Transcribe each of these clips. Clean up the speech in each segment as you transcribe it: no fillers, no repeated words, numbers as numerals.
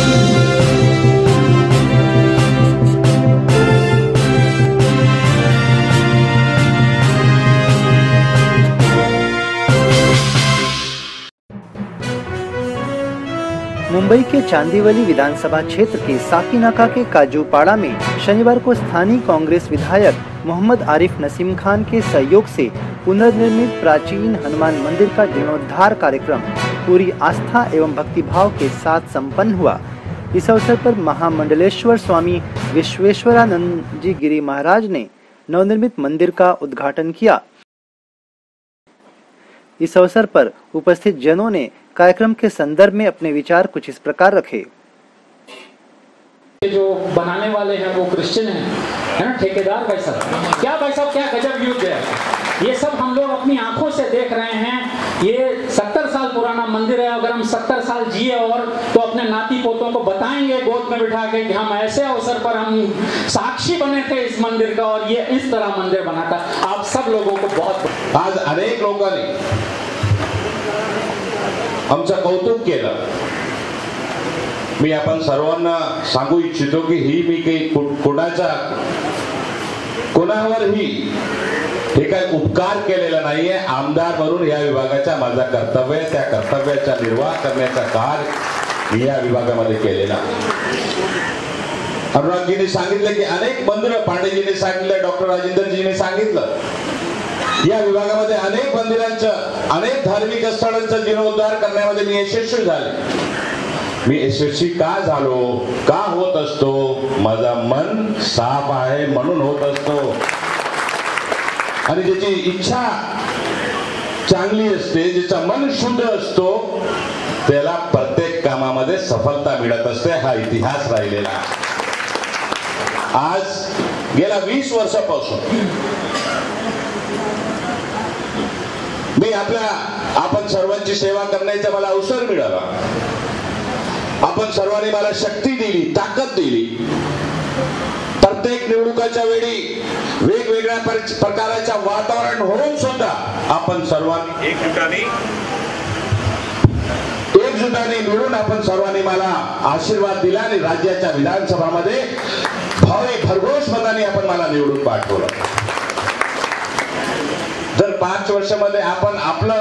मुंबई के चांदीवली विधानसभा क्षेत्र के साकीनाका के काजूपाड़ा में शनिवार को स्थानीय कांग्रेस विधायक मोहम्मद आरिफ नसीम खान के सहयोग से पुनर्निर्मित प्राचीन हनुमान मंदिर का जीर्णोद्धार कार्यक्रम पूरी आस्था एवं भक्तिभाव के साथ संपन्न हुआ। इस अवसर पर महामंडलेश्वर स्वामी विश्वेश्वरानंद जी गिरी महाराज ने नवनिर्मित मंदिर का उद्घाटन किया। इस अवसर पर उपस्थित जनों ने कार्यक्रम के संदर्भ में अपने विचार कुछ इस प्रकार रखे। जो बनाने वाले हैं वो क्रिश्चियन हैं, है ना, ठेकेदार भाई साहब, क्या गजब युद्ध है। ये सब हम लोग अपनी आंखों से देख रहे हैं। ये 70 साल पुराना मंदिर है। अगर हम 70 साल जिए और तो अपने नाती पोतों को बताएंगे गोद में बिठा के कि हम ऐसे अवसर पर हम साक्षी बने थे इस मंदिर का और ये इस तरह मंदिर बना था। आप सब लोगों को बहुत आज अनेक लोकांनी आमचं कौतुक केलं। मी आपण सर्वांना सांगू इच्छितो की ही मी काही कोणावरही हे काही उपकार केलेला नाहीये। आमदार म्हणून या विभागाच्या माझा कर्तव्य, त्या कर्तव्याचा निर्वाह करण्याचा कार्य या विभागामध्ये केलेला। अनुरागजींनी सांगितलं की अनेक मंदिरं, पांडेजींनी सांगितलं, डॉक्टर राजेंद्रजींनी सांगितलं, या विभागामध्ये अनेक मंदिरांचं, अनेक धार्मिक स्थळांचं जीर्णोद्धार करण्यामध्ये मी यशस्वी झाले। मी यशस्वी का झालो, का होत असतो, माझा मन साफ आहे म्हणून होत असतो। आणि ज्याची इच्छा चांगली असते, ज्याचं मन शुद्ध असतो, त्याला प्रत्येक कामामध्ये सफलता मिळत असते। हा इतिहास राहिलेला। आज गेल्या 20 वर्षापासून मी आपण सर्वांची सेवा करण्याचा मला अवसर मिळाला। आपण सर्वांनी मला शक्ती दिली, ताकद दिली। प्रत्येक निवडणुकाच्या वेळी वेगवेगळ्या प्रकारच्या वातावरण होऊन सुद्धा आपण सर्वांनी एकजुटाने मिळून आपण सर्वांनी मला आशीर्वाद दिला आणि राज्याच्या विधानसभामध्ये भावी भरघोस मताने आपण मला निवडून पाठवलं। जर 5 वर्षामध्ये आपण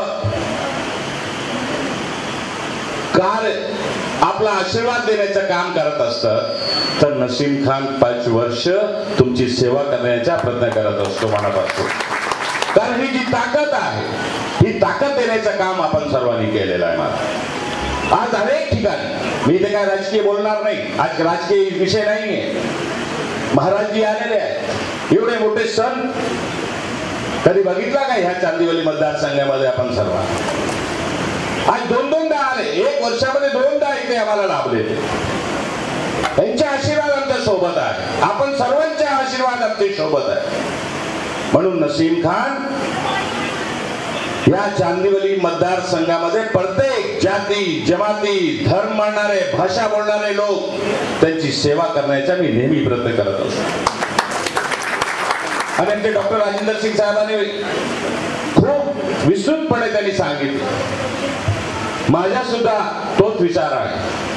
आपला आशीर्वाद देण्याचं काम करत असतं तर नसीम खान 5 वर्ष तुमची सेवा करण्याचा प्रयत्न करत असतो मनापासून। कारण ही जी ताकद आहे, ही ताकद देण्याचं काम आपण सर्वांनी केलेलं आहे। मला आज अनेक ठिकाणी, मी इथे काय राजकीय बोलणार नाही, आज राजकीय विषय नाहीये। महाराजजी आलेले आहेत, एवढे मोठे सण कधी बघितला का ह्या चांदीवली मतदारसंघामध्ये? आपण सर्व आज 2-2दा आले, 1 वर्षामध्ये 2दा इथे आम्हाला लाभले। त्यांचे आशीर्वाद आमच्या सोबत आहे, आपण सर्वांचे आशीर्वाद आमच्या सोबत आहे। म्हणून नसीम खान या चांदीवली मतदारसंघामध्ये प्रत्येक जाती, जमाती, धर्म मानणारे, भाषा बोलणारे लोक त्यांची सेवा करण्याचा मी नेहमी प्रयत्न करत असतो। आणि ते डॉक्टर राजेंद्र सिंग साहेबांनी खूप विस्तृतपणे त्यांनी सांगितलं। माझा सुद्धा तोच विचार आहे।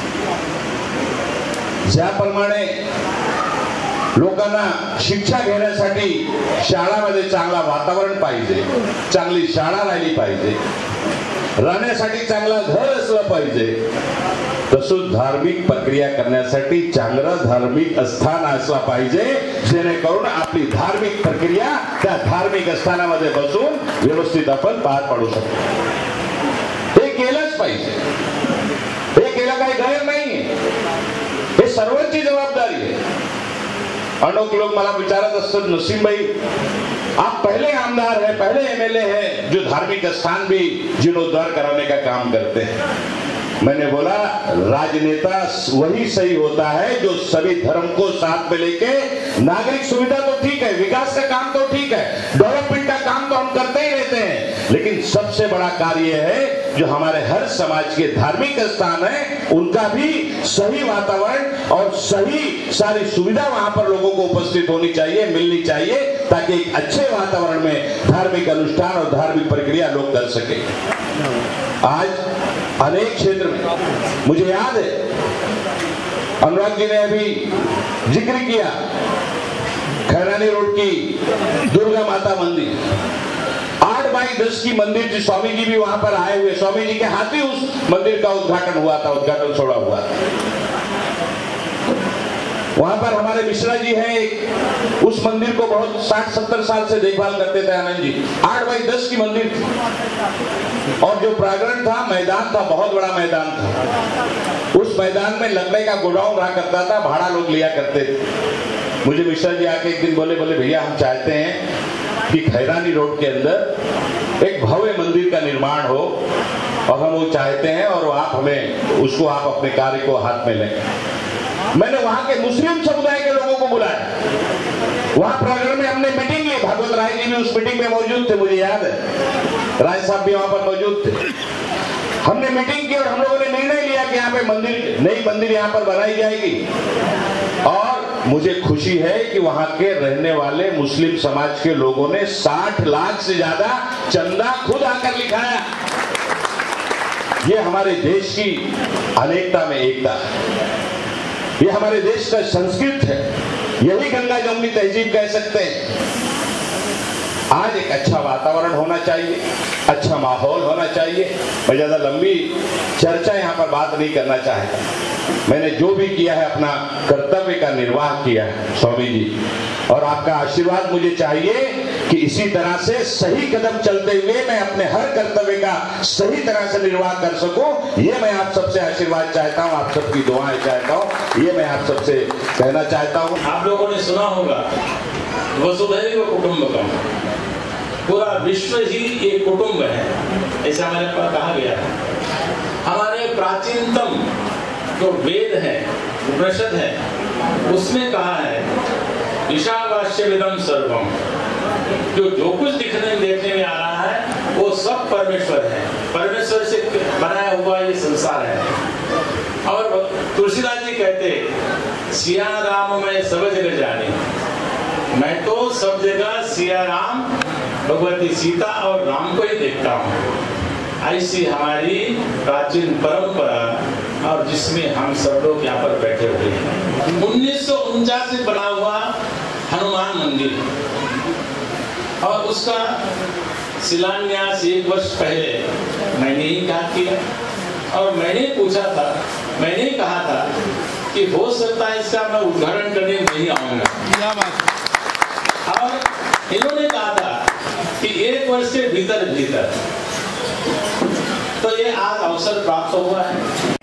ज्याप्रमाणे लोकांना शिक्षा घेण्यासाठी शाळामध्ये चांगला वातावरण पाहिजे, चांगली शाळा राहिली पाहिजे, राहण्यासाठी चांगलं घर असलं पाहिजे, तसंच धार्मिक प्रक्रिया करण्यासाठी चांगलं धार्मिक स्थान असला पाहिजे, जेणेकरून आपली धार्मिक प्रक्रिया त्या धार्मिक स्थानामध्ये बसून व्यवस्थित आपण पार पाडू शकतो। हे केलंच पाहिजे, हे केलं काही गैर नाहीये, हे सर्वांची जबाबदारी आहे। अनेक लोग मला विचारत असतात, नसीम भाई आप पहले आमदार हैं, पहले एमएलए हैं जो धार्मिक स्थान भी जीर्णोद्धार कराने का काम करते हैं। मैंने बोला राजनेता वही सही होता है जो सभी धर्म को साथ में लेके, नागरिक सुविधा तो ठीक है, विकास का काम तो ठीक है, डेवलपमेंट का काम तो हम करते ही रहते हैं, लेकिन सबसे बड़ा कार्य है जो हमारे हर समाज के धार्मिक स्थान है उनका भी सही वातावरण और सही सारी सुविधा वहां पर लोगों को उपस्थित होनी चाहिए, मिलनी चाहिए, ताकि एक अच्छे वातावरण में धार्मिक अनुष्ठान और धार्मिक प्रक्रिया लोग कर सके। आज अनेक क्षेत्र में मुझे याद है अनुराग जी ने अभी जिक्र किया खैरानी रोड की दुर्गा माता मंदिर, 8x10 की मंदिर थी। स्वामी जी भी वहां पर आए हुए, स्वामी जी के हाथ ही उस मंदिर का उद्घाटन हुआ था, उद्घाटन छोड़ा हुआ था। वहां पर हमारे मिश्रा जी हैं, उस मंदिर को बहुत 60-70 साल से देखभाल करते थे आनंद जी। 8x10 की मंदिर थी और जो प्रांगण था, मैदान था, बहुत बड़ा मैदान था। उस मैदान में लकड़ी का गोडाउन रहा करता था, भाड़ा लोग लिया करते थे। मुझे मिश्रा जी आके एक दिन बोले भैया हम चाहते हैं कि खैरानी रोड के अंदर एक भव्य मंदिर का निर्माण हो और हम वो चाहते हैं और आप हमें उसको आप अपने कार्य को हाथ में लें। मैंने वहां के मुस्लिम समुदाय के लोगों को बुलाया, वहां प्रांगण में हमने मीटिंग ली। भागवत राय जी भी उस मीटिंग में मौजूद थे, मुझे याद है, राय साहब भी वहां पर मौजूद थे। हमने मीटिंग की और हम लोगों ने निर्णय लिया कि यहाँ पे मंदिर, नई मंदिर यहाँ पर बनाई जाएगी। और मुझे खुशी है कि वहां के रहने वाले मुस्लिम समाज के लोगों ने 60 लाख से ज्यादा चंदा खुद आकर लिखाया। ये हमारे देश की अनेकता में एकता है, ये हमारे देश का संस्कृत है, यही गंगा जमुनी तहजीब कह सकते हैं। आज एक अच्छा वातावरण होना चाहिए, अच्छा माहौल होना चाहिए। मैं ज्यादा लंबी चर्चा यहाँ पर बात नहीं करना चाहता। मैंने जो भी किया है अपना कर्तव्य का निर्वाह किया है स्वामी जी, और आपका आशीर्वाद मुझे चाहिए कि इसी तरह से सही कदम चलते हुए मैं अपने हर कर्तव्य का सही तरह से निर्वाह कर सकूं। ये मैं आप सबसे आशीर्वाद चाहता हूं, आप सबकी दुआएं चाहता हूं, ये मैं आप सबसे कहना चाहता हूं। आप लोगों ने सुना होगा वसुधैव कुटुंबकम, पूरा विश्व ही एक कुटुंब है, ऐसा हमारे पास कहा गया है। हमारे प्राचीनतम जो वेद है, उपनिषद है, उसमें कहा है ईशावास्यमिदं सर्वम, जो कुछ देखने में आ रहा है वो सब परमेश्वर है, परमेश्वर से बनाया हुआ ये संसार है। और तुलसीदास जी कहते सिया राम मैं सब जगह जाने, मैं तो सब जगह सिया राम, भगवती सीता और राम को ही देखता हूँ। ऐसी हमारी प्राचीन परंपरा और जिसमें हम सब लोग यहाँ पर बैठे हुए हैं। 1949 से बना हुआ हनुमान मंदिर और उसका शिलान्यास 1 वर्ष पहले मैंने ही किया और मैंने पूछा था, मैंने कहा था कि हो सकता है इसका मैं उद्घाटन करने नहीं आऊंगा, और इन्होंने कहा था कि 1 वर्ष के भीतर तो ये आज अवसर प्राप्त हुआ है।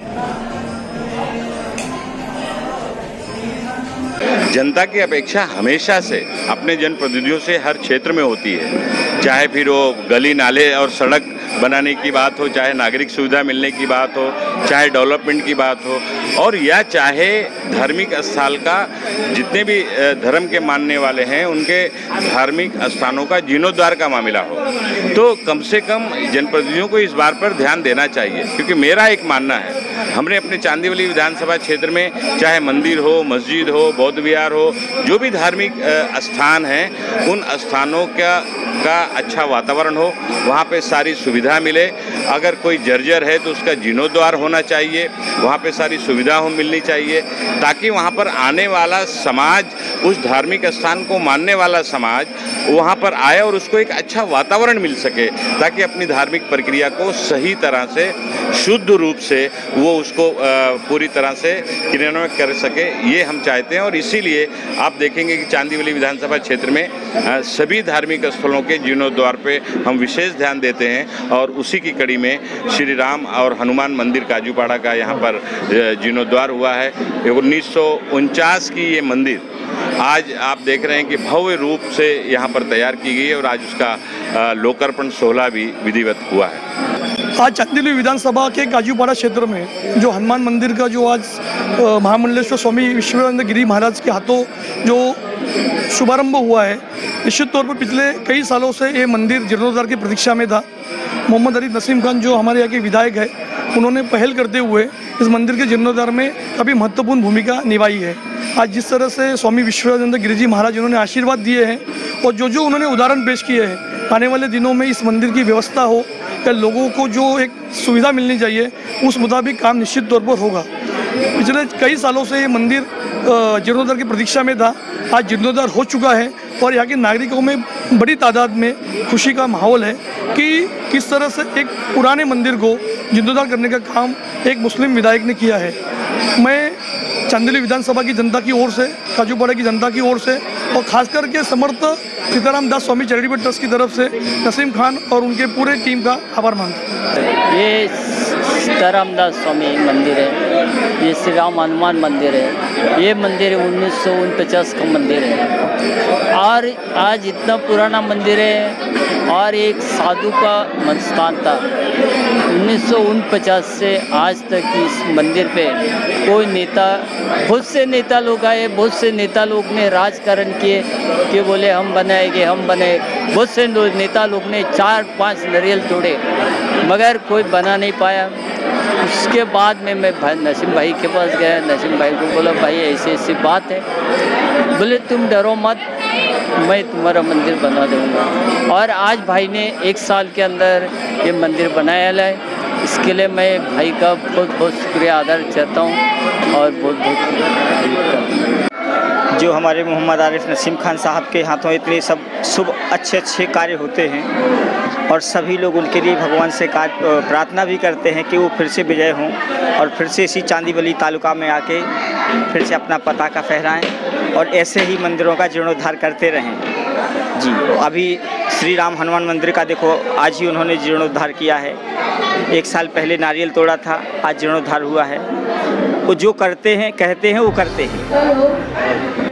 जनता की अपेक्षा हमेशा से अपने जनप्रतिनिधियों से हर क्षेत्र में होती है, चाहे फिर वो गली नाले और सड़क बनाने की बात हो, चाहे नागरिक सुविधा मिलने की बात हो, चाहे डेवलपमेंट की बात हो, और या चाहे धार्मिक स्थल का, जितने भी धर्म के मानने वाले हैं उनके धार्मिक स्थानों का जीर्णोद्धार का मामला हो, तो कम से कम जनप्रतिनिधियों को इस बात पर ध्यान देना चाहिए। क्योंकि मेरा एक मानना है, हमने अपने चांदीवली विधानसभा क्षेत्र में चाहे मंदिर हो, मस्जिद हो, बौद्ध विहार हो, जो भी धार्मिक स्थान हैं, उन स्थानों का अच्छा वातावरण हो, वहाँ पे सारी सुविधा मिले। अगर कोई जर्जर है तो उसका जीर्णोद्धार होना चाहिए, वहाँ पे सारी सुविधा मिलनी चाहिए, ताकि वहाँ पर आने वाला समाज, उस धार्मिक स्थान को मानने वाला समाज वहाँ पर आए और उसको एक अच्छा वातावरण मिल सके, ताकि अपनी धार्मिक प्रक्रिया को सही तरह से, शुद्ध रूप से वो उसको पूरी तरह से क्रियान्वित कर सके, ये हम चाहते हैं। और इसीलिए आप देखेंगे कि चांदीवली विधानसभा क्षेत्र में सभी धार्मिक स्थलों के जीर्णोद्धार पे हम विशेष ध्यान देते हैं, और उसी की कड़ी में श्री राम और हनुमान मंदिर काजूपाड़ा का यहाँ पर जीर्णोद्धार हुआ है। 1949 की ये मंदिर आज आप देख रहे हैं कि भव्य रूप से यहाँ पर तैयार की गई है, और आज उसका लोकार्पण सोहला भी विधिवत हुआ है। आज चांदीवली विधानसभा के काजूपाड़ा क्षेत्र में जो हनुमान मंदिर का जो आज महामंडलेश्वर स्वामी विश्वेश्वरानंद गिरी महाराज के हाथों जो शुभारंभ हुआ है, निश्चित तौर पर पिछले कई सालों से ये मंदिर जीर्णोद्धार की प्रतीक्षा में था। मोहम्मद आरिफ नसीम खान जो हमारे यहाँ के विधायक है, उन्होंने पहल करते हुए इस मंदिर के जीर्णोद्धार में काफ़ी महत्वपूर्ण भूमिका निभाई है। आज जिस तरह से स्वामी विश्वेश्वरानंद गिरी जी महाराज उन्होंने आशीर्वाद दिए हैं और जो उन्होंने उदाहरण पेश किए हैं, आने वाले दिनों में इस मंदिर की व्यवस्था हो या लोगों को जो एक सुविधा मिलनी चाहिए, उस मुताबिक काम निश्चित तौर पर होगा। पिछले कई सालों से ये मंदिर जीर्णोद्धार की प्रतीक्षा में था। आज जीर्णोद्धार हो चुका है और यहाँ के नागरिकों में बड़ी तादाद में खुशी का माहौल है कि किस तरह से एक पुराने मंदिर को जीर्णोद्धार करने का काम एक मुस्लिम विधायक ने किया है। मैं चांदीवली विधानसभा की जनता की ओर से, काजूपाड़ा की जनता की ओर से और खास करके समर्थ सीताराम दास स्वामी चैरिटेबल ट्रस्ट की तरफ से नसीम खान और उनके पूरे टीम का आभार मानता हूँ। ये सीताराम दास स्वामी मंदिर है, ये श्री राम हनुमान मंदिर है। ये मंदिर 1949 का मंदिर है और आज इतना पुराना मंदिर है और एक साधु का मनस्थान था। 1949 से आज तक इस मंदिर पे कोई नेता, बहुत से नेता लोग आए, बहुत से नेता लोग ने राजकारण किए कि बोले हम बनाएंगे, हम बने। बहुत से नेता लोग ने 4-5 नारियल तोड़े मगर कोई बना नहीं पाया। उसके बाद में मैं नसीम भाई के पास गया। नसीम भाई को बोला भाई ऐसी ऐसी बात है। बोले तुम डरो मत, मैं तुम्हारा मंदिर बना दूँगा। और आज भाई ने 1 साल के अंदर ये मंदिर बनाया है। इसके लिए मैं भाई का बहुत बहुत शुक्रिया अदा करता हूँ और बहुत बहुत जो हमारे मोहम्मद आरिफ नसीम खान साहब के हाथों इतने सब शुभ अच्छे कार्य होते हैं और सभी लोग उनके लिए भगवान से प्रार्थना भी करते हैं कि वो फिर से विजय हों और फिर से इसी चांदीवली तालुका में आके फिर से अपना पताका फहराएं और ऐसे ही मंदिरों का जीर्णोद्धार करते रहें। जी, अभी श्री राम हनुमान मंदिर का देखो, आज ही उन्होंने जीर्णोद्धार किया है। 1 साल पहले नारियल तोड़ा था, आज जीर्णोद्धार हुआ है। वो जो करते हैं, कहते हैं, वो करते हैं।